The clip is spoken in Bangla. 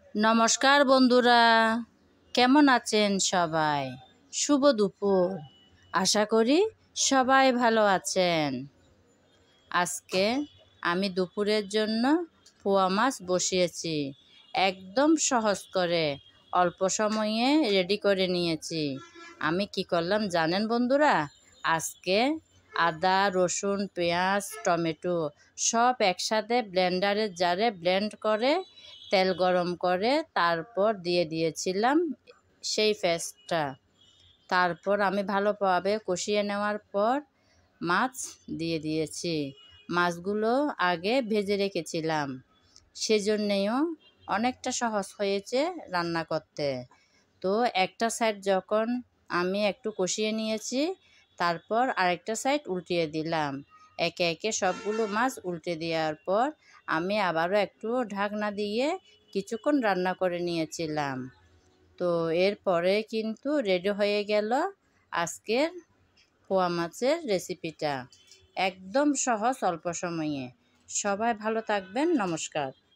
নমস্কার বন্ধুরা, কেমন আছেন সবাই? শুভ দুপুর। আশা করি সবাই ভালো আছেন। আজকে আমি দুপুরের জন্য পোয়া মাছ বসিয়েছি। একদম সহজ করে অল্প সময়ে রেডি করে নিয়েছি। আমি কি করলাম জানেন বন্ধুরা? আজকে আদা, রসুন, পেঁয়াজ, টমেটো সব একসাথে ব্লেন্ডারের জারে ব্লেন্ড করে তেল গরম করে তারপর দিয়ে দিয়েছিলাম সেই পেস্টটা। তারপর আমি ভালোভাবে কষিয়ে নেওয়ার পর মাছ দিয়ে দিয়েছি। মাছগুলো আগে ভেজে রেখেছিলাম, সেজন্যেও অনেকটা সহজ হয়েছে রান্না করতে। তো একটা সাইড যখন আমি একটু কষিয়ে নিয়েছি, তারপর আরেকটা সাইড উল্টিয়ে দিলাম। একে একে সবগুলো মাছ উল্টে দেওয়ার পর আমি আবারও একটু ঢাকনা দিয়ে কিছুক্ষণ রান্না করে নিয়েছিলাম। তো এরপরে কিন্তু রেডি হয়ে গেল আজকের পোয়া মাছের রেসিপিটা। একদম সহজ, অল্প সময়ে। সবাই ভালো থাকবেন। নমস্কার।